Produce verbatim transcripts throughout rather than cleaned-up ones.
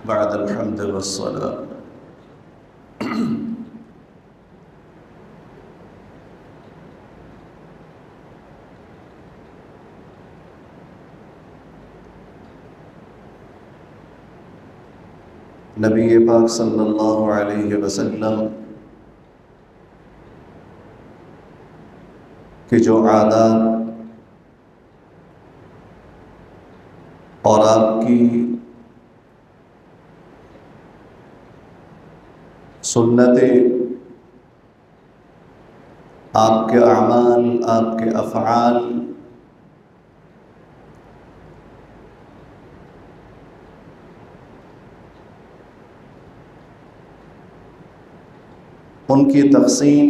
بعد الحمد والصلاة. نبی پاک صلی اللہ علیہ وسلم کی جو عادات اور آپ کی سنتیں، آپ کے اعمال، آپ کے افعال ان کی تقسیم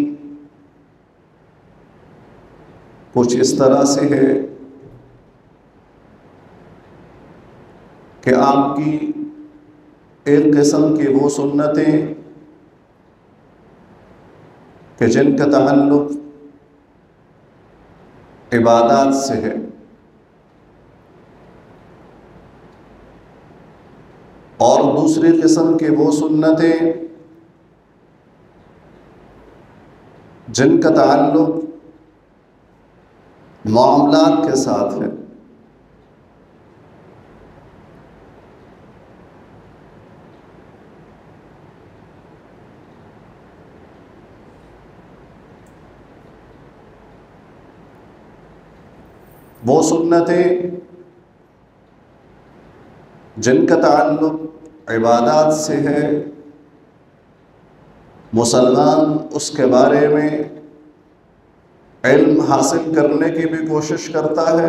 کچھ اس طرح سے ہے کہ آپ کی ایک قسم کی وہ سنتیں کہ جن کا تعلق عبادات سے ہے، اور دوسری قسم کی وہ سنتیں جن کا تعلق معاملات کے ساتھ ہے۔ وہ سنتیں جن کا تعلق عبادات سے ہے، مسلمان اس کے بارے میں علم حاصل کرنے کی بھی کوشش کرتا ہے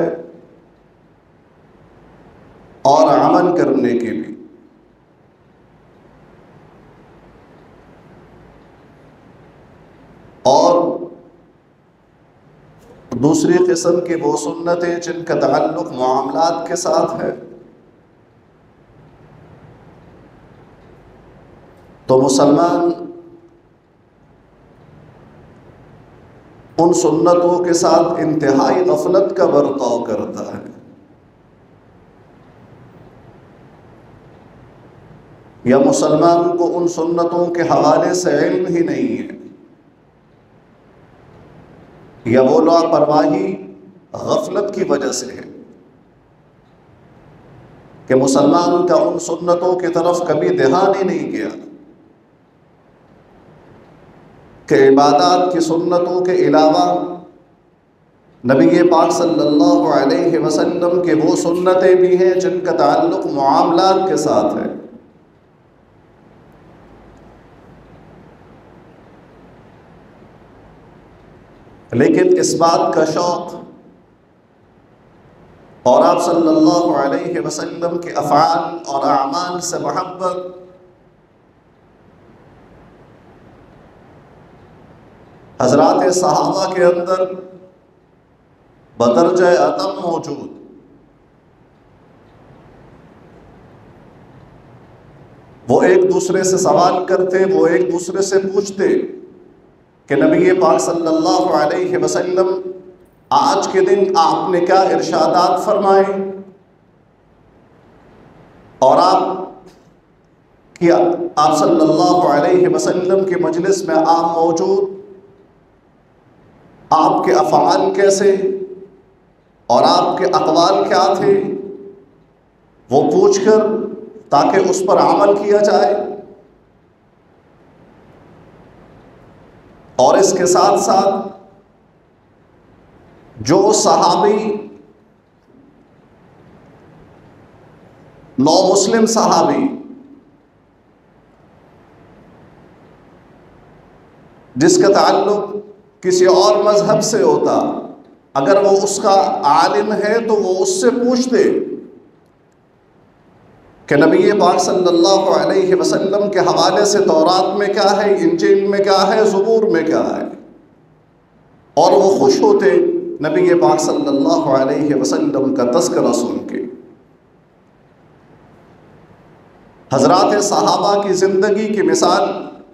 اور عمل کرنے کی بھی۔ اور دوسری قسم کی وہ سنتیں جن کا تعلق معاملات کے ساتھ ہے، تو مسلمان ان سنتوں کے ساتھ انتہائی غفلت کا برتاؤ کرتا ہے، یا مسلمان کو ان سنتوں کے حوالے سے علم ہی نہیں ہے، یا وہ لاپرواہی غفلت کی وجہ سے ہے کہ مسلمان کا ان سنتوں کی طرف کبھی دھیان ہی نہیں گیا کہ عبادات کی سنتوں کے علاوہ نبی پاک صلی اللہ علیہ وسلم کے وہ سنتیں بھی ہیں جن کا تعلق معاملات کے ساتھ ہے۔ لیکن اس بات کا شوق اور آپ صلی اللہ علیہ وسلم کے افعال اور اعمال سے محبت حضرات صحابہ کے اندر بدرجہ عدم موجود۔ وہ ایک دوسرے سے سوال کرتے، وہ ایک دوسرے سے پوچھتے کہ نبی پاک صلی اللہ علیہ وسلم آج کے دن آپ نے کیا ارشادات فرمائے، اور آپ کیا آپ صلی اللہ علیہ وسلم کے مجلس میں آپ موجود، آپ کے افعال کیسے اور آپ کے اقوال کیا تھے، وہ پوچھ کر تاکہ اس پر عمل کیا جائے۔ اور اس کے ساتھ ساتھ جو صحابی نو مسلم صحابی جس کا تعلق کسی اور مذہب سے ہوتا، اگر وہ اس کا عالم ہے تو وہ اس سے پوچھتے کہ نبی پاک صلی اللہ علیہ وسلم کے حوالے سے تورات میں کیا ہے، انجیل میں کیا ہے، زبور میں کیا ہے، اور وہ خوش ہوتے نبی پاک صلی اللہ علیہ وسلم کا تذکرہ سن کے۔ حضرات صحابہ کی زندگی کی مثال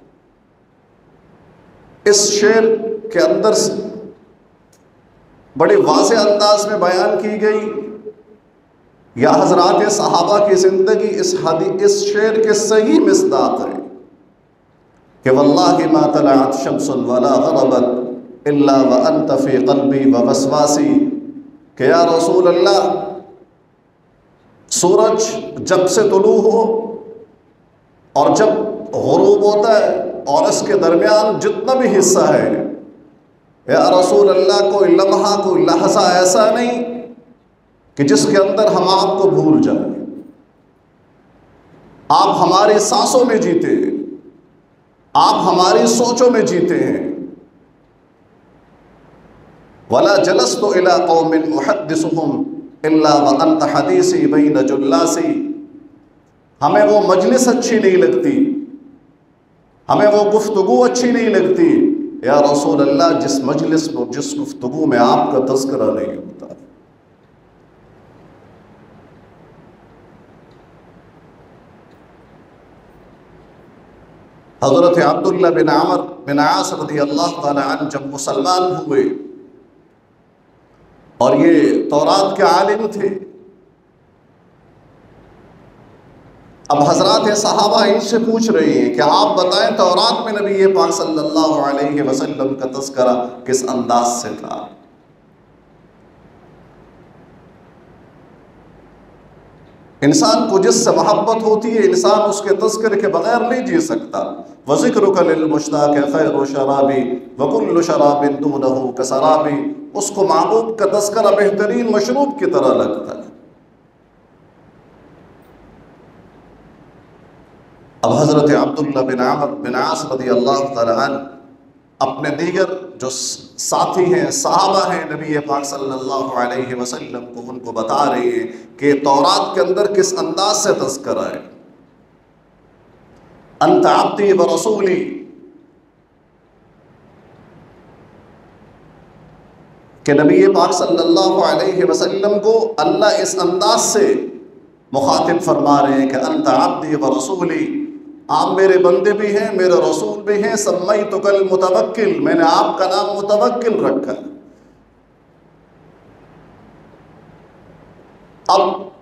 اس شعر کے اندر بڑے واضح انداز میں بیان کی گئی یا حضرات صحابہ کی زندگی اس حدیث اس شعر کے صحیح مصداق ہے کہ واللہ ما طلعت شمس ولا غربت الا وانت فی قلبی ووسواسی، کہ یا رسول اللہ سورج جب سے طلوع ہو اور جب غروب ہوتا ہے اور اس کے درمیان جتنا بھی حصہ ہے، یا رسول اللہ کوئی لمحہ کوئی لحظہ ایسا نہیں کہ جس کے اندر ہم آپ کو بھول جائیں۔ آپ ہماری سانسوں میں جیتے ہیں، آپ ہماری سوچوں میں جیتے ہیں۔ وَلَا جَلَسْتُ إِلَىٰ قَوْمٍ أُحَدِّثُهُمْ إِلَّا وَأَنْتَ حَدِيثِي بَيْنَ جُلَّاسِي، ہمیں وہ مجلس اچھی نہیں لگتی، ہمیں وہ گفتگو اچھی نہیں لگتی یا رسول اللہ جس مجلس میں جس گفتگو میں آپ کا تذکرہ نہیں ہوتا۔ حضرت عبداللہ بن عمر بن عاص رضی اللہ تعالی عنہ جب مسلمان ہوئے اور یہ تورات کے عالم تھے، اب حضرات صحابہ ان سے پوچھ رہے ہیں کہ آپ بتائیں تورات میں نبی پاک صلی اللہ علیہ وسلم کا تذکرہ کس انداز سے تھا؟ انسان کو جس سے محبت ہوتی ہے انسان اس کے تذکرے کے بغیر نہیں جی سکتا۔ وَذِكْرُكَ لِلْمُشْتَاقِ خَيْرُ شَرَابِ وَكُلُّ شَرَابٍ دُونَهُ كَسَرَابِ، اس کو محبوب کا تذکرہ بہترین مشروب کی طرح لگتا ہے۔ اب حضرت عبداللہ بن عمر بن عاص رضی اللہ تعالی عنہ اپنے دیگر جو ساتھی ہیں صحابہ ہیں نبی پاک صلی اللہ علیہ وسلم کو ان کو بتا رہے ہیں کہ تورات کے اندر کس انداز سے تذکرہ ہے۔ انت عبدی و رسولی، کہ نبی پاک صلی اللہ علیہ وسلم کو اللہ اس انداز سے مخاطب فرما رہے ہیں کہ انت عبدی و رسولی، آپ میرے بندے بھی ہیں میرے رسول بھی ہیں، سمیتک المتوکل، میں نے آپ کا نام متوکل رکھا۔ اب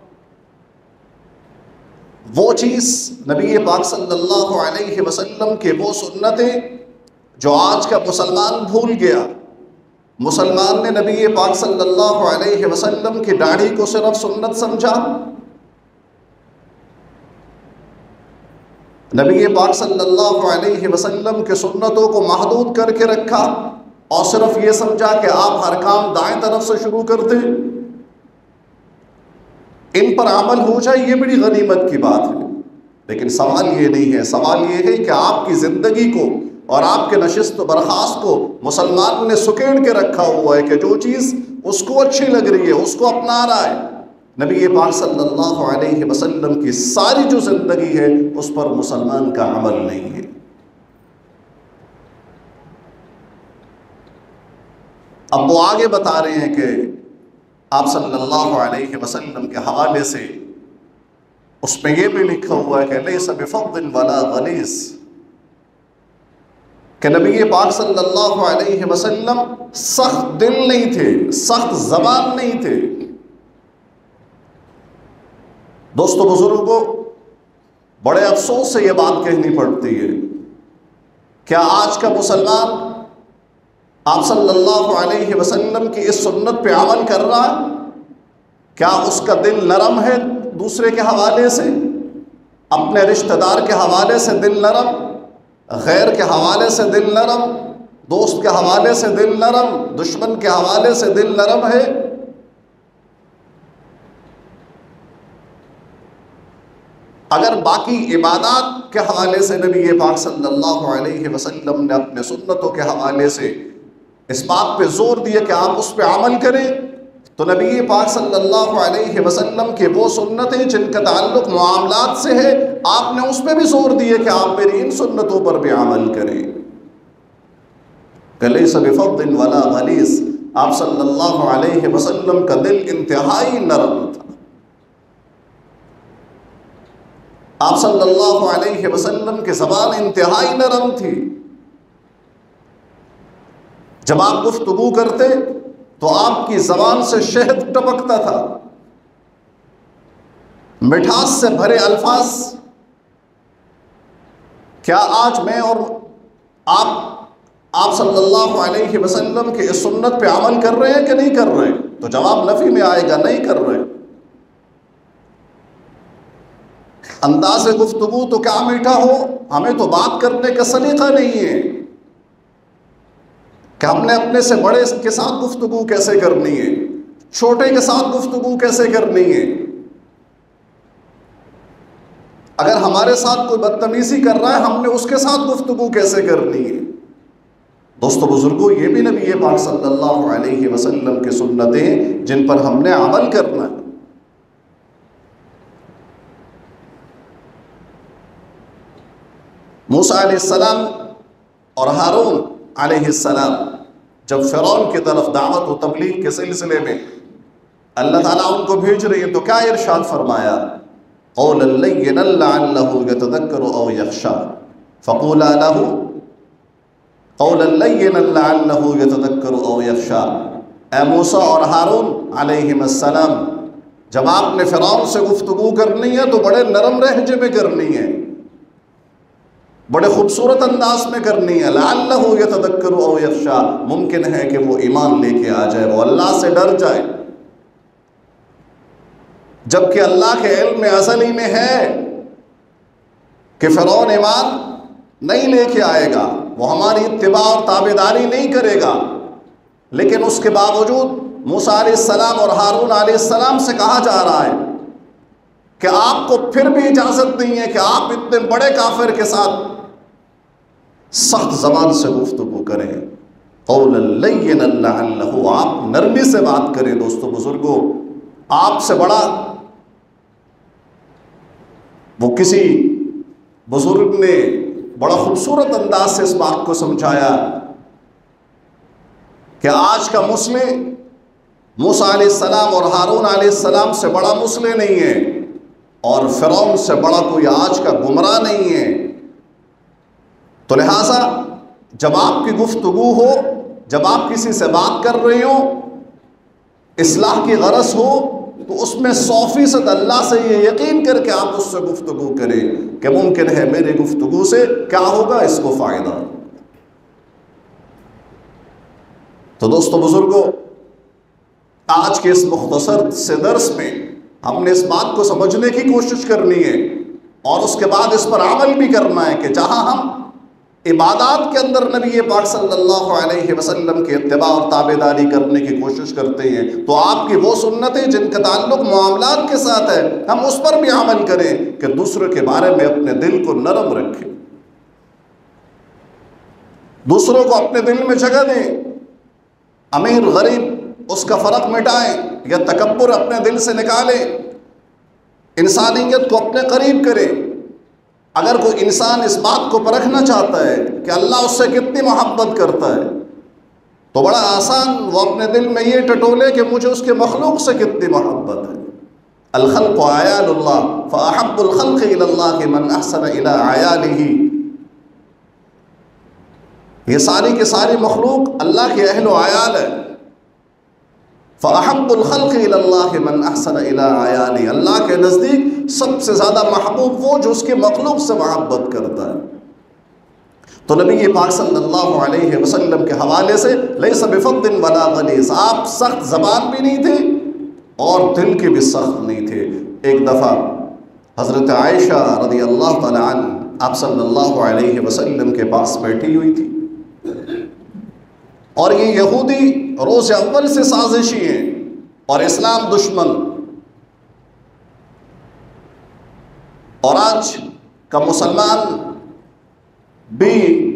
وہ چیز نبی پاک صلی اللہ علیہ وسلم کے وہ سنتیں جو آج کا مسلمان بھول گیا۔ مسلمان نے نبی پاک صلی اللہ علیہ وسلم کی داڑھی کو صرف سنت سمجھا، نبی پاک صلی اللہ علیہ وسلم کے سنتوں کو محدود کر کے رکھا اور صرف یہ سمجھا کہ آپ ہر کام دائیں طرف سے شروع کر دیں، ان پر عمل ہو جائے یہ بڑی غنیمت کی بات ہے۔ لیکن سوال یہ نہیں ہے، سوال یہ ہے کہ آپ کی زندگی کو اور آپ کے نشست و برخاست کو مسلمان نے سکیڑ کے رکھا ہوا ہے کہ جو چیز اس کو اچھی لگ رہی ہے اس کو اپنا رہا ہے۔ نبی پاک صلی اللہ علیہ وسلم کی ساری جو زندگی ہے اس پر مسلمان کا عمل نہیں ہے۔ اب وہ آگے بتا رہے ہیں کہ آپ صلی اللہ علیہ وسلم کے حوالے سے اس میں یہ بھی لکھا ہوا ہے کہ لیس بفظ ولا غلیظ، کہ نبی پاک صلی اللہ علیہ وسلم سخت دل نہیں تھے، سخت زبان نہیں تھے۔ دوستو بزرگوں، بڑے افسوس سے یہ بات کہنی پڑتی ہے، کیا آج کا مسلمان آپ صلی اللہ علیہ وسلم کی اس سنت پہ عمل کر رہا ہے؟ کیا اس کا دل نرم ہے دوسرے کے حوالے سے؟ اپنے رشتہ دار کے حوالے سے دل نرم، غیر کے حوالے سے دل نرم، دوست کے حوالے سے دل نرم، دشمن کے حوالے سے دل نرم ہے؟ اگر باقی عبادات کے حوالے سے نبی پاک صلی اللہ علیہ وسلم نے اپنے سنتوں کے حوالے سے اس بات پہ زور دیا کہ آپ اس پہ عمل کریں، تو نبی پاک صلی اللہ علیہ وسلم کے وہ سنتیں جن کا تعلق معاملات سے ہے آپ نے اس پہ بھی زور دیا کہ آپ میری ان سنتوں پر بھی عمل کریں۔ لیس بفظ ولا غلیظ، آپ صلی اللہ علیہ وسلم کا دل انتہائی نرم تھا، آپ صلی اللہ علیہ وسلم کی زبان انتہائی نرم تھی۔ جب آپ گفتگو کرتے تو آپ کی زبان سے شہد ٹپکتا تھا، مٹھاس سے بھرے الفاظ. کیا آج میں اور آپ آپ صلی اللہ علیہ وسلم کے اس سنت پہ عمل کر رہے ہیں کہ نہیں کر رہے؟ تو جواب نفی میں آئے گا، نہیں کر رہے. انداز گفتگو تو کیا میٹھا ہو، ہمیں تو بات کرنے کا سلیقہ نہیں ہے کہ ہم نے اپنے سے بڑے کے ساتھ گفتگو کیسے کرنی ہے، چھوٹے کے ساتھ گفتگو کیسے کرنی ہے. اگر ہمارے ساتھ کوئی بدتمیزی کر رہا ہے، ہم نے اس کے ساتھ گفتگو کیسے کرنی ہے. دوستو بزرگوں، یہ بھی نبی پاک صلی اللہ علیہ وسلم کی سنتیں جن پر ہم نے عمل کرنا ہے. موسیٰ علیہ السلام اور ہارون علیہ السلام جب فرعون کی طرف دعوت و تبلیغ کے سلسلے میں اللہ تعالیٰ ان کو بھیج رہی ہے تو کیا ارشاد فرمایا؟ قولا لینا لعلہ یتذکر او یخشی فقولا لہ قولا لینا لعلہ یتذکر او یخشی. اے موسیٰ اور ہارون علیہ السلام، جب آپ نے فرعون سے گفتگو کرنی ہے تو بڑے نرم لہجے میں کرنی ہے، بڑے خوبصورت انداز میں کرنی ہے. لعلہ یتذکر او یخشی، ممکن ہے کہ وہ ایمان لے کے آ جائے، وہ اللہ سے ڈر جائے. جبکہ اللہ کے علم ازلی میں ہے کہ فرعون ایمان نہیں لے کے آئے گا، وہ ہماری اتباع اور تابعداری نہیں کرے گا. لیکن اس کے باوجود موسیٰ علیہ السلام اور ہارون علیہ السلام سے کہا جا رہا ہے کہ آپ کو پھر بھی اجازت نہیں ہے کہ آپ اتنے بڑے کافر کے ساتھ سخت زبان سے گفتگو کریں. قولا لینا لعلہ، آپ نرمی سے بات کریں. دوستو بزرگوں، آپ سے بڑا وہ کسی بزرگ نے بڑا خوبصورت انداز سے اس بات کو سمجھایا کہ آج کا مسلم موسیٰ علیہ السلام اور ہارون علیہ السلام سے بڑا مسلم نہیں ہے، اور فرعون سے بڑا کوئی آج کا گمراہ نہیں ہے. تو لہٰذا جب آپ کی گفتگو ہو، جب آپ کسی سے بات کر رہے ہو، اصلاح کی غرض ہو، تو اس میں سو فیصد اللہ سے یہ یقین کر کے آپ اس سے گفتگو کریں کہ ممکن ہے میری گفتگو سے کیا ہوگا، اس کو فائدہ. تو دوستو بزرگوں، آج کے اس مختصر سے درس میں ہم نے اس بات کو سمجھنے کی کوشش کرنی ہے اور اس کے بعد اس پر عمل بھی کرنا ہے کہ جہاں ہم عبادات کے اندر نبی پاک صلی اللہ علیہ وسلم کے اتباع اور تابعداری کرنے کی کوشش کرتے ہیں تو آپ کی وہ سنتیں جن کا تعلق معاملات کے ساتھ ہے، ہم اس پر بھی عمل کریں کہ دوسرے کے بارے میں اپنے دل کو نرم رکھیں، دوسروں کو اپنے دل میں جگہ دیں. امیر غریب اس کا فرق مٹائیں یا تکبر اپنے دل سے نکالیں، انسانیت کو اپنے قریب کریں. اگر کوئی انسان اس بات کو پرکھنا چاہتا ہے کہ اللہ اس سے کتنی محبت کرتا ہے تو بڑا آسان وہ اپنے دل میں یہ ٹٹولے کہ مجھے اس کے مخلوق سے کتنی محبت ہے. الخلق عیال اللہ فاحب الخلق الی اللہ من احسن الی عیالہ. یہ ساری کی ساری مخلوق اللہ کے اہل و عیال ہے. فَأَحَبُّ الْخَلْقِ إِلَى اللَّهِ مَنْ أَحْسَنَ إِلَىٰ عَيَالِهِ، اللہ کے نزدیک سب سے زیادہ محبوب وہ جو اس کے مخلوق سے محبت کرتا ہے. تو نبی پاک صلی اللہ علیہ وسلم کے حوالے سے لَيْسَ بِفَضٍ وَلَا غَلِيظٍ، آپ سخت زبان بھی نہیں تھے اور دل کے بھی سخت نہیں تھے. ایک دفعہ حضرت عائشہ رضی اللہ تعالی عنہ آپ صلی اللہ علیہ وسلم کے پاس بیٹھی ہوئی تھی، اور یہ یہودی روز اول سے سازشی ہیں اور اسلام دشمن، اور آج کا مسلمان بھی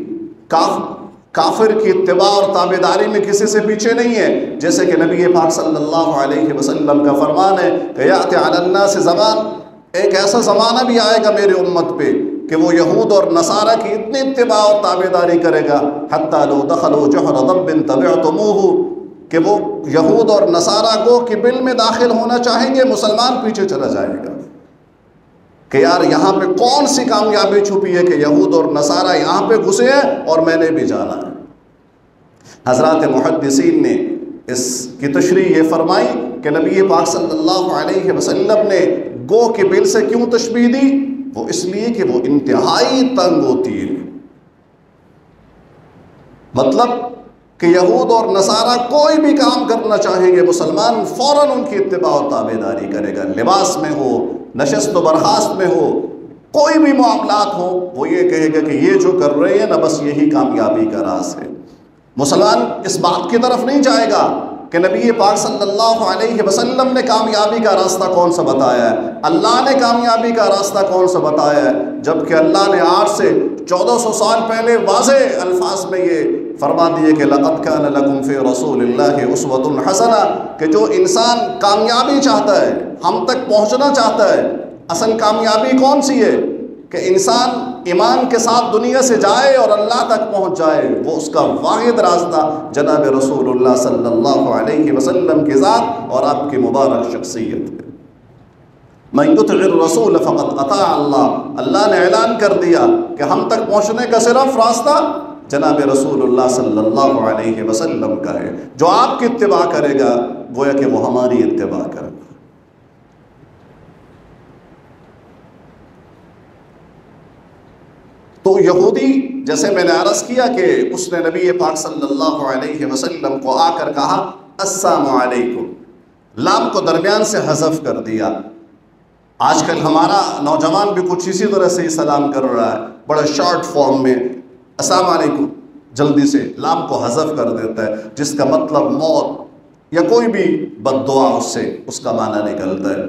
کافر کی اتباع اور تابعداری میں کسی سے پیچھے نہیں ہے. جیسے کہ نبی پاک صلی اللہ علیہ وسلم کا فرمان ہے کہ یأتی علی الناس زمان، ایک ایسا زمانہ بھی آئے گا میرے امت پہ کہ وہ یہود اور نصارہ کی اتنی اتباع اور تابعداری کرے گا حتی لو دخلوا جحر ضب تبعتموہ، کہ وہ یہود اور نصارہ کو کہ بل میں داخل ہونا چاہیں گے، مسلمان پیچھے چلا جائے گا کہ یار یہاں پہ کون سی کامیابی چھپی ہے کہ یہود اور نصارہ یہاں پہ گھسے ہیں اور میں نے بھی جانا ہے. حضرات محدثین نے اس کی تشریح یہ فرمائی کہ نبی پاک صلی اللہ علیہ وسلم نے گو کے بل سے کیوں تشبیہ دی؟ وہ اس لیے کہ وہ انتہائی تنگ ہوتی ہے. مطلب کہ یہود اور نصارہ کوئی بھی کام کرنا چاہیں گے مسلمان فوراً ان کی اتباع اور تابع داری کرے گا. لباس میں ہو، نشست و برخاست میں ہو، کوئی بھی معاملات ہو، وہ یہ کہے گا کہ یہ جو کر رہے ہیں نا بس یہی کامیابی کا راز ہے. مسلمان اس بات کی طرف نہیں جائے گا کہ نبی پاک صلی اللہ علیہ وسلم نے کامیابی کا راستہ کون سا بتایا ہے، اللہ نے کامیابی کا راستہ کون سا بتایا ہے، جبکہ اللہ نے آج سے چودہ سو سال پہلے واضح الفاظ میں یہ فرما دیے کہ لَقَدْ كَانَ لَكُمْ فِي رَسُولِ اللَّهِ أُسْوَةٌ حَسَنَةٌ، کہ جو انسان کامیابی چاہتا ہے، ہم تک پہنچنا چاہتا ہے. اصل کامیابی کون سی ہے؟ کہ انسان ایمان کے ساتھ دنیا سے جائے اور اللہ تک پہنچ جائے. وہ اس کا واحد راستہ جناب رسول اللہ صلی اللہ علیہ وسلم کی ذات اور آپ کی مبارک شخصیت ہے. مَن يُطِعِ الرَّسُولَ فَقَدْ أَطَاعَ اللَّهَ، اللہ نے اعلان کر دیا کہ ہم تک پہنچنے کا صرف راستہ جناب رسول اللہ صلی اللہ علیہ وسلم کا ہے. جو آپ کی اتباع کرے گا گویا کہ وہ ہماری اتباع کرے گا. تو یہودی، جیسے میں نے عرض کیا کہ اس نے نبی پاک صلی اللہ علیہ وسلم کو آ کر کہا السلام علیکم، لام کو درمیان سے حذف کر دیا. آج کل ہمارا نوجوان بھی کچھ اسی طرح سے ہی سلام کر رہا ہے، بڑا شارٹ فارم میں السلام علیکم، جلدی سے لام کو حذف کر دیتا ہے، جس کا مطلب موت یا کوئی بھی بد دعا اس سے اس کا معنی نکلتا ہے.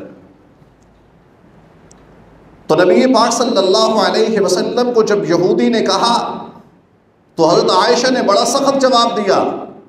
تو نبی پاک صلی اللہ علیہ وسلم کو جب یہودی نے کہا تو حضرت عائشہ نے بڑا سخت جواب دیا،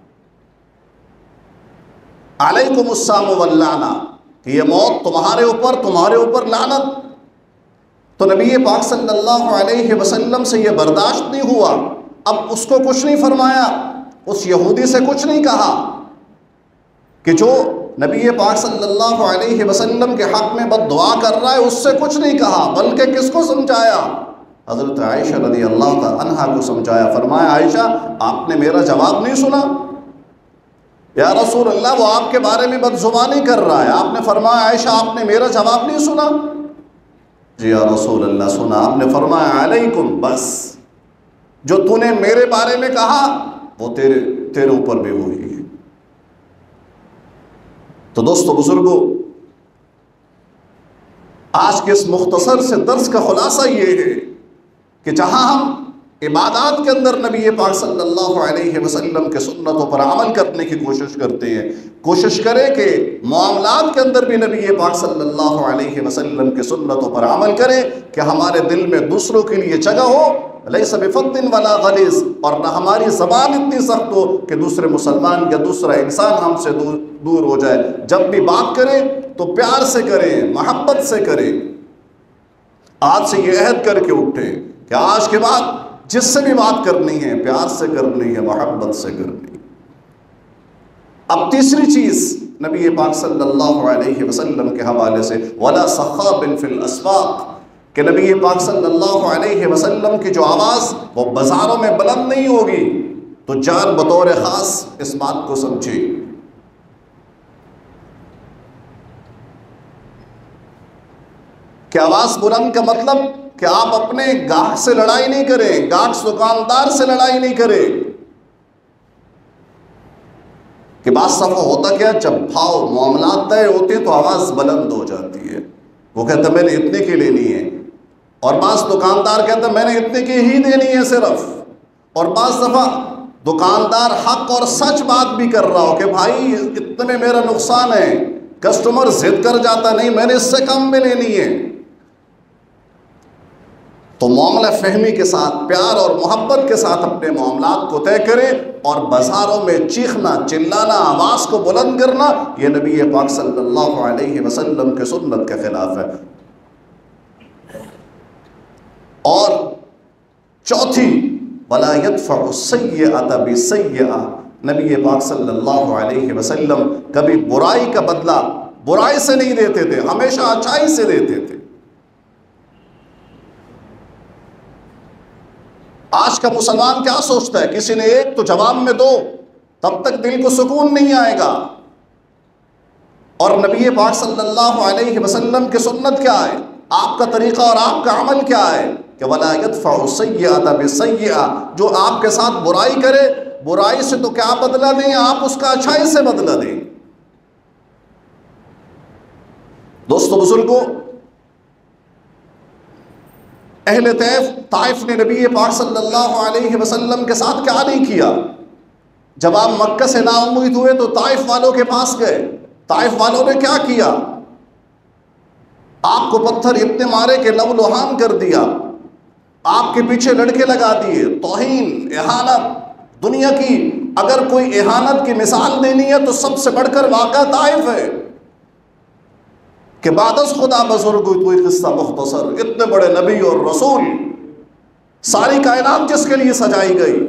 علیکم السلام واللعنہ، کہ یہ موت تمہارے اوپر، تمہارے اوپر لعنت. تو نبی پاک صلی اللہ علیہ وسلم سے یہ برداشت نہیں ہوا. اب اس کو کچھ نہیں فرمایا، اس یہودی سے کچھ نہیں کہا کہ جو نبی پاک صلی اللہ علیہ وسلم کے حق میں بد دعا کر رہا ہے، اس سے کچھ نہیں کہا، بلکہ کس کو سمجھایا؟ حضرت عائشہ رضی اللہ تعالی عنہا کو سمجھایا. فرمایا عائشہ آپ نے میرا جواب نہیں سنا؟ یا رسول اللہ وہ آپ کے بارے میں بد زبانی کر رہا ہے. آپ نے فرمایا عائشہ آپ نے میرا جواب نہیں سنا؟ جی یا رسول اللہ سنا. آپ نے فرمایا علیکم، بس جو تو نے میرے بارے میں کہا وہ تیرے تیرے اوپر بھی ہوئی ہے. تو دوستو بزرگو، آج کے اس مختصر سے درس کا خلاصہ یہ ہے کہ جہاں ہم عبادات کے اندر نبی پاک صلی اللہ علیہ وسلم کے سنتوں پر عمل کرنے کی کوشش کرتے ہیں، کوشش کریں کہ معاملات کے اندر بھی نبی پاک صلی اللہ علیہ وسلم کے سنتوں پر عمل کریں کہ ہمارے دل میں دوسروں کے لیے جگہ ہو، لیس بفظ ولا غلیظ، اور نہ ہماری زبان اتنی سخت ہو کہ دوسرے مسلمان یا دوسرا انسان ہم سے دور دور ہو جائے. جب بھی بات کریں تو پیار سے کریں، محبت سے کریں. آج سے یہ عہد کر کے اٹھیں کہ آج کے بعد جس سے بھی بات کرنی ہے پیار سے کرنی ہے، محبت سے کرنی ہے. اب تیسری چیز نبی پاک صلی اللہ علیہ وسلم کے حوالے سے ولا صخاب فی الاسواق، کہ نبی پاک صلی اللہ علیہ وسلم کی جو آواز وہ بازاروں میں بلند نہیں ہوگی. تو جان بطور خاص اس بات کو سمجھے کہ آواز بلند کا مطلب کہ آپ اپنے گاہک سے لڑائی نہیں کریں، گاہک دکاندار سے لڑائی نہیں کریں. کہ بعض دفعہ ہوتا کیا، جب بھاؤ معاملات طے ہوتے ہیں تو آواز بلند ہو جاتی ہے. وہ کہتا میں نے اتنے کی لینی ہے، اور بعض دکاندار کہتا میں نے اتنے کی ہی دینی ہے صرف. اور بعض دفعہ دکاندار حق اور سچ بات بھی کر رہا ہو کہ بھائی اتنے میں میرا نقصان ہے، کسٹمر ضد کر جاتا نہیں میں نے اس سے کم میں لینی ہے. تو معاملہ فہمی کے ساتھ، پیار اور محبت کے ساتھ اپنے معاملات کو طے کریں، اور بازاروں میں چیخنا، چلانا، آواز کو بلند کرنا یہ نبی پاک صلی اللہ علیہ وسلم کے سنت کے خلاف ہے. اور چوتھی وَلَا يَدْفَعُ السَّيِّئَةَ بِالسَّيِّئَةِ، نبی پاک صلی اللہ علیہ وسلم کبھی برائی کا بدلہ برائی سے نہیں دیتے تھے، ہمیشہ اچھائی سے دیتے تھے. آج کا مسلمان کیا سوچتا ہے، کسی نے ایک تو جواب میں دو، تب تک دل کو سکون نہیں آئے گا. اور نبی پاک صلی اللہ علیہ وسلم کی سنت کیا ہے، آپ کا طریقہ اور آپ کا عمل کیا ہے کہ وَلَا يَدْفَعُ السَّيِّئَةَ بِالسَّيِّئَةِ، جو آپ کے ساتھ برائی کرے برائی سے تو کیا بدلہ دیں، آپ اس کا اچھائی سے بدلہ دیں۔ دوستو بزرگوں، اہل طائف طائف نے نبی پاک صلی اللہ علیہ وسلم کے ساتھ کیا نہیں کیا؟ جب آپ مکہ سے نا امید ہوئے تو طائف والوں کے پاس گئے، طائف والوں نے کیا کیا؟ آپ کو پتھر اتنے مارے کہ لو لوہان کر دیا، آپ کے پیچھے لڑکے لگا دیے، توہین، اہانت، دنیا کی اگر کوئی اہانت کی مثال دینی ہے تو سب سے بڑھ کر واقعہ طائف ہے کہ بعد از خدا بزرگ کوئی قصہ مختصر، اتنے بڑے نبی اور رسول، ساری کائنات جس کے لیے سجائی گئی،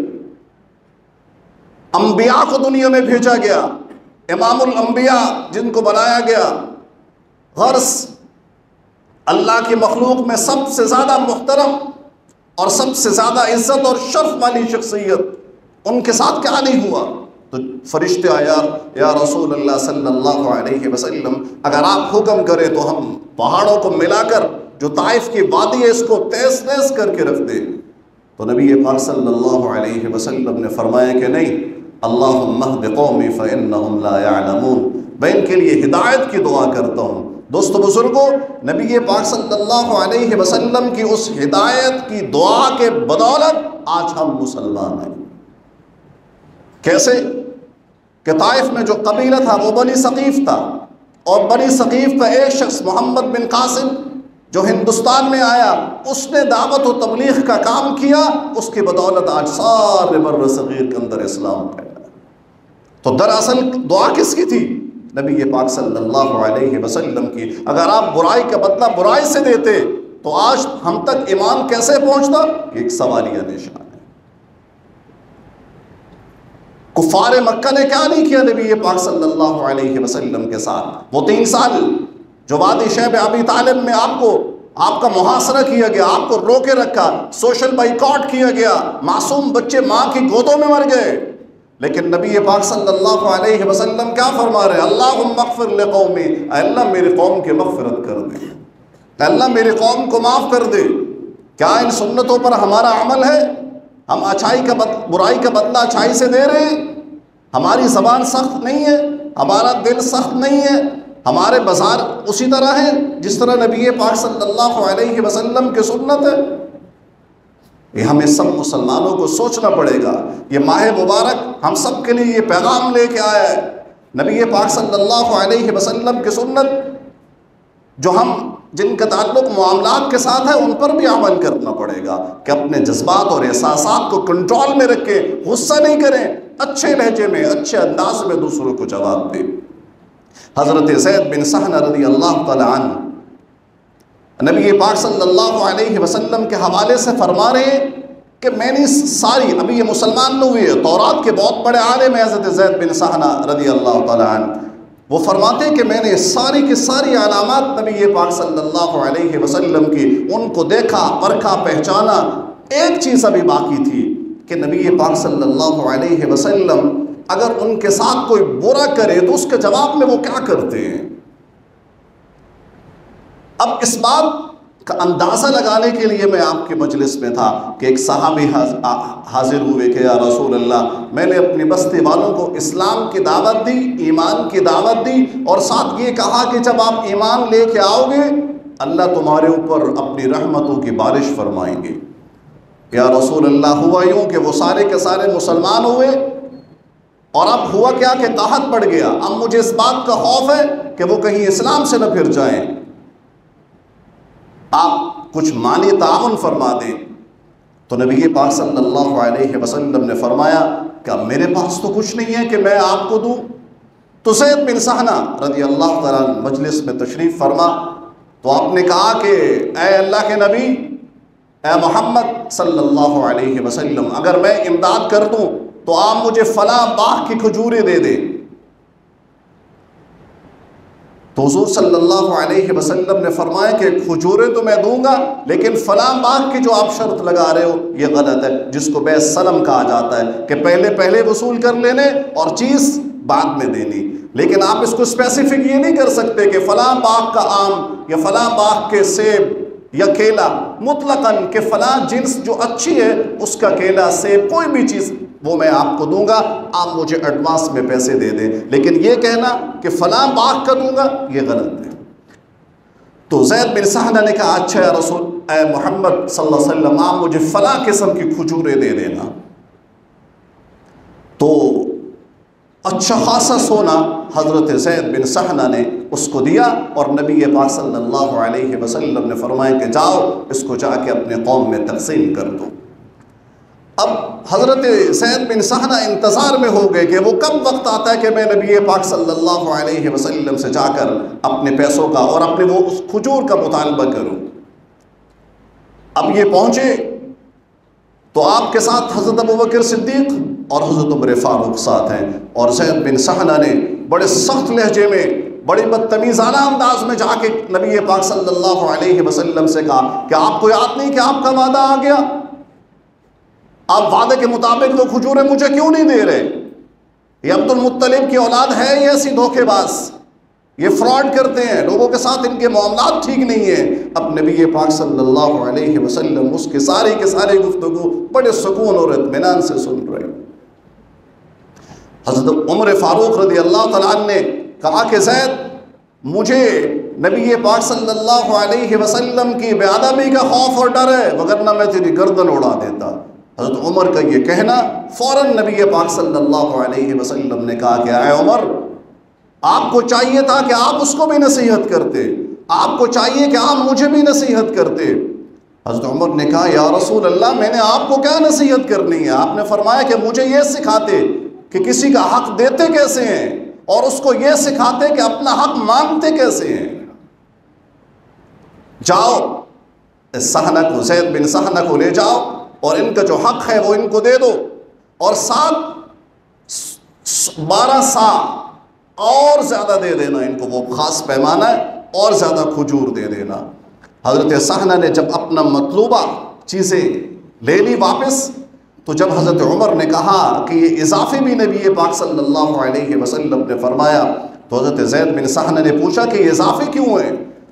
انبیاء کو دنیا میں بھیجا گیا، امام الانبیاء جن کو بنایا گیا، غرض اللہ کی مخلوق میں سب سے زیادہ محترم اور سب سے زیادہ عزت اور شرف والی شخصیت، ان کے ساتھ کیا نہیں ہوا؟ تو فرشتے آیا، یا رسول اللہ صلی اللہ علیہ وسلم اگر آپ حکم کریں تو ہم پہاڑوں کو ملا کر جو طائف کی وادی ہے اس کو تیز تیز کر کے رکھ دیں۔ تو نبی پاک صلی اللہ علیہ وسلم نے فرمایا کہ نہیں، اللہم اہد قومی فإنہم لا یعلمون، میں ان کے لیے ہدایت کی دعا کرتا ہوں۔ دوستو بزرگوں، نبی پاک صلی اللہ علیہ وسلم کی اس ہدایت کی دعا کے بدولت آج ہم مسلمان ہیں۔ کیسے کہ طائف میں جو قبیلہ تھا وہ بنی ثقیف تھا، اور بنی ثقیف کا ایک شخص محمد بن قاسم جو ہندوستان میں آیا، اس نے دعوت و تبلیغ کا کام کیا، اس کی بدولت آج سارے بر صغیر کے اندر اسلام پھیلا۔ تو دراصل دعا کس کی تھی؟ نبی پاک صلی اللہ علیہ وسلم کی۔ اگر آپ برائی کا بدلہ برائی سے دیتے تو آج ہم تک ایمان کیسے پہنچتا؟ ایک سوالیہ نشان ہے۔ کفار مکہ نے کیا نہیں کیا نبی پاک صلی اللہ علیہ وسلم کے ساتھ؟ وہ تین سال جو وادی شیب ابی طالب میں آپ کو آپ کا محاصرہ کیا گیا، آپ کو روکے رکھا، سوشل بائیکاٹ کیا گیا، معصوم بچے ماں کی گودوں میں مر گئے، لیکن نبی پاک صلی اللہ علیہ وسلم کیا فرما رہے؟ اللہم اغفر لقومی، اے اللہ میری قوم کی مغفرت کر دے، اے اللہ میری قوم کو معاف کر دے۔ کیا ان سنتوں پر ہمارا عمل ہے؟ ہم اچھائی کا بد... برائی کا بدلہ اچھائی سے دے رہے ہیں؟ ہماری زبان سخت نہیں ہے، ہمارا دل سخت نہیں ہے، ہمارے بازار اسی طرح ہیں جس طرح نبی پاک صلی اللہ علیہ وسلم کی سنت ہے؟ یہ ہمیں سب مسلمانوں کو سوچنا پڑے گا۔ یہ ماہ مبارک ہم سب کے لیے یہ پیغام لے کے آیا ہے، نبی پاک صلی اللہ علیہ وسلم کی سنت جو ہم جن کا تعلق معاملات کے ساتھ ہے ان پر بھی عمل کرنا پڑے گا کہ اپنے جذبات اور احساسات کو کنٹرول میں رکھیں، غصہ نہیں کریں، اچھے لہجے میں اچھے انداز میں دوسروں کو جواب دیں۔ حضرت زید بن سہنہ رضی اللہ تعالی عنہ نبی پاک صلی اللہ علیہ وسلم کے حوالے سے فرما رہے ہیں کہ میں نے ساری، ابھی یہ مسلمان نہ ہوئے، تورات کے بہت بڑے عالم ہیں حضرت زید بن سہنہ رضی اللہ تعالی عنہ، وہ فرماتے ہیں کہ میں نے ساری کی ساری علامات نبی پاک صلی اللہ علیہ وسلم کی ان کو دیکھا، پرکھا، پہچانا، ایک چیز ابھی باقی تھی کہ نبی پاک صلی اللہ علیہ وسلم اگر ان کے ساتھ کوئی برا کرے تو اس کے جواب میں وہ کیا کرتے ہیں۔ اب اس بات کا اندازہ لگانے کے لیے میں آپ کے مجلس میں تھا کہ ایک صحابی حاضر ہوئے کہ یا رسول اللہ، میں نے اپنی بستی والوں کو اسلام کی دعوت دی، ایمان کی دعوت دی، اور ساتھ یہ کہا کہ جب آپ ایمان لے کے آؤ گے اللہ تمہارے اوپر اپنی رحمتوں کی بارش فرمائیں گے۔ یا رسول اللہ، ہوا یوں کہ وہ سارے کے سارے مسلمان ہوئے، اور اب ہوا کیا کہ قحط پڑ گیا، اب مجھے اس بات کا خوف ہے کہ وہ کہیں اسلام سے نہ پھر جائیں، آپ کچھ مالی تعاون فرما دیں۔ تو نبی پاک صلی اللہ علیہ وسلم نے فرمایا کہ اب میرے پاس تو کچھ نہیں ہے کہ میں آپ کو دوں۔ تو زید بن سہنہ رضی اللہ تعالیٰ مجلس میں تشریف فرما، تو آپ نے کہا کہ اے اللہ کے نبی، اے محمد صلی اللہ علیہ وسلم، اگر میں امداد کر دوں تو آپ مجھے فلاں باغ کی کھجوریں دے دیں۔ تو حضور صلی اللہ علیہ وسلم نے فرمایا کہ کھجوریں تو میں دوں گا، لیکن فلاں باغ کی جو آپ شرط لگا رہے ہو یہ غلط ہے، جس کو بیع سلم کہا جاتا ہے کہ پہلے پہلے وصول کر لینے اور چیز بعد میں دینی۔ لیکن آپ اس کو اسپیسیفک یہ نہیں کر سکتے کہ فلاں باغ کا آم یا فلاں باغ کے سیب یا کیلا، مطلقاً کہ فلاں جنس جو اچھی ہے اس کا کیلا، سیب، کوئی بھی چیز وہ میں آپ کو دوں گا، آپ مجھے ایڈوانس میں پیسے دے دیں، لیکن یہ کہنا کہ فلاں باغ کا دوں گا یہ غلط ہے۔ تو زید بن سہنہ نے کہا اچھا یا رسول اے محمد صلی اللہ علیہ وسلم آپ مجھے فلاں قسم کی کھجوریں دے دینا۔ تو اچھا خاصا سونا حضرت زید بن سہنہ نے اس کو دیا، اور نبی پاک صلی اللہ علیہ وسلم نے فرمایا کہ جاؤ اس کو جا کے اپنے قوم میں تقسیم کر دو۔ اب حضرت زید بن سہنہ انتظار میں ہو گئے کہ وہ کب وقت آتا ہے کہ میں نبی پاک صلی اللہ علیہ وسلم سے جا کر اپنے پیسوں کا اور اپنے وہ اس کھجور کا مطالبہ کروں۔ اب یہ پہنچے تو آپ کے ساتھ حضرت ابوبکر صدیق اور حضرت عمر فاروق ساتھ ہیں، اور زید بن سہنہ نے بڑے سخت لہجے میں بڑی بدتمیزانہ انداز میں جا کے نبی پاک صلی اللہ علیہ وسلم سے کہا کہ آپ کو یاد نہیں کہ آپ کا وعدہ آ گیا؟ آپ وعدے کے مطابق وہ کھجوریں مجھے کیوں نہیں دے رہے؟ یہ عبد المطلب کی اولاد ہے یہ ایسی دھوکے باز، یہ فراڈ کرتے ہیں، لوگوں کے ساتھ ان کے معاملات ٹھیک نہیں ہیں۔ اب نبی پاک صلی اللہ علیہ وسلم اس کے ساری کے سارے گفتگو بڑے سکون اور اطمینان سے سن رہے ہیں۔ حضرت عمر فاروق رضی اللہ تعالیٰ عنہ نے کہا کہ زید مجھے نبی پاک صلی اللہ علیہ وسلم کی بے ادبی کا خوف اور ڈر ہے، وگرنہ میں تیری گردن اڑا دیتا۔ حضرت عمر کا یہ کہنا فوراً نبی پاک صلی اللہ علیہ وسلم نے کہا کہ اے عمر آپ کو چاہیے تھا کہ آپ اس کو بھی نصیحت کرتے، آپ کو چاہیے کہ آپ مجھے بھی نصیحت کرتے۔ حضرت عمر نے کہا یا رسول اللہ میں نے آپ کو کیا نصیحت کرنی ہے؟ آپ نے فرمایا کہ مجھے یہ سکھاتے کہ کسی کا حق دیتے کیسے ہیں، اور اس کو یہ سکھاتے کہ اپنا حق مانگتے کیسے ہیں۔ جاؤ اس سہنہ کو، زید بن سہنہ کو لے جاؤ اور ان کا جو حق ہے وہ ان کو دے دو، اور سات بارہ سا اور زیادہ دے دینا ان کو، وہ خاص پیمانہ ہے، اور زیادہ کھجور دے دینا۔ حضرت سہنہ نے جب اپنا مطلوبہ چیزیں لے لی واپس، تو جب حضرت عمر نے کہا کہ یہ اضافے بھی نبی پاک صلی اللہ علیہ وسلم نے فرمایا، تو حضرت زید بن سہنہ نے پوچھا کہ یہ اضافے کیوں ہیں؟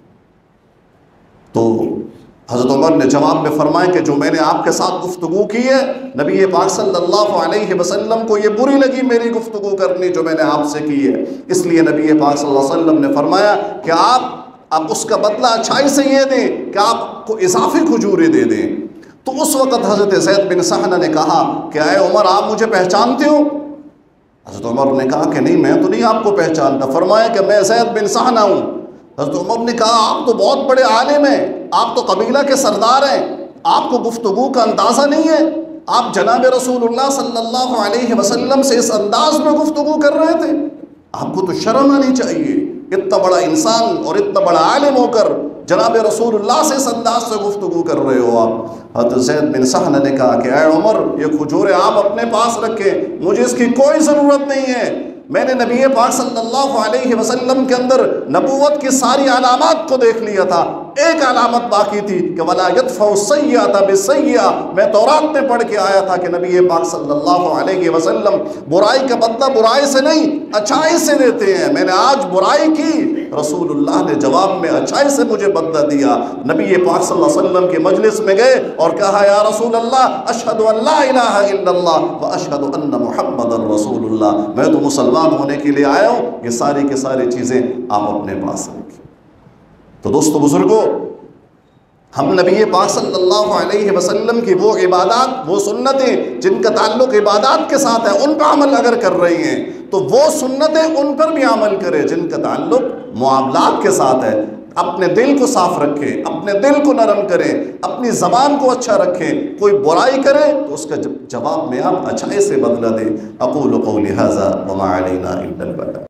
تو حضرت عمر نے جواب میں فرمایا کہ جو میں نے آپ کے ساتھ گفتگو کی ہے، نبی پاک صلی اللہ علیہ وسلم کو یہ بری لگی میری گفتگو کرنی جو میں نے آپ سے کی ہے، اس لیے نبی پاک صلی اللہ علیہ وسلم نے فرمایا کہ آپ اب اس کا بدلہ اچھائی سے یہ دیں کہ آپ کو اضافی کھجوریں دے دیں۔ تو اس وقت حضرت زید بن سہنہ نے کہا کہ اے عمر آپ مجھے پہچانتے ہو؟ حضرت عمر نے کہا کہ نہیں میں تو نہیں آپ کو پہچانتا۔ فرمایا کہ میں زید بن سہنہ ہوں۔ حضرت عمر نے کہا آپ تو بہت بڑے عالم ہیں، آپ تو قبیلہ کے سردار ہیں، آپ کو گفتگو کا اندازہ نہیں ہے؟ آپ جناب رسول اللہ صلی اللہ علیہ وسلم سے اس انداز میں گفتگو کر رہے تھے؟ آپ کو تو شرم آنی چاہیے، اتنا بڑا انسان اور اتنا بڑا عالم ہو کر جناب رسول اللہ سے اس انداز سے گفتگو کر رہے ہو آپ۔ حضرت زید بن سہنہ نے کہا کہ اے عمر یہ کھجوریں آپ اپنے پاس رکھیں، مجھے اس کی کوئی ضرورت نہیں ہے۔ میں نے نبی پاک صلی اللہ علیہ وسلم کے اندر نبوت کی ساری علامات کو دیکھ لیا تھا، ایک علامت باقی تھی کہ وَلَا يَدْفَعُ السَّيِّئَةَ بِالسَّيِّئَةِ، میں تورات میں پڑھ کے آیا تھا کہ نبی پاک صلی اللہ علیہ وسلم برائی کا بدلہ برائی سے نہیں اچھائی سے دیتے ہیں۔ میں نے آج برائی کی، رسول اللہ نے جواب میں اچھائی سے مجھے بدلہ دیا۔ نبی پاک صلی اللہ علیہ وسلم کی مجلس میں گئے اور کہا یا رسول اللہ اشہد ان لا الہ الا اللہ واشہد ان محمد رسول اللہ، میں تو مسلمان ہونے کے لیے آیا ہوں، یہ ساری کے ساری چیزیں آپ اپنے پاس رکھیں۔ تو دوستو بزرگوں، ہم نبی پاک صلی اللہ علیہ وسلم کی وہ عبادات، وہ سنتیں جن کا تعلق عبادات کے ساتھ ہے، ان پر عمل اگر کر رہی ہیں تو وہ سنتیں ان پر بھی عمل کریں جن کا تعلق معاملات کے ساتھ ہے۔ اپنے دل کو صاف رکھیں، اپنے دل کو نرم کریں، اپنی زبان کو اچھا رکھیں، کوئی برائی کرے تو اس کا جواب میں آپ اچھائی سے بدلہ دیں۔ اقول قولی ھذا وما علینا الا البلاغ۔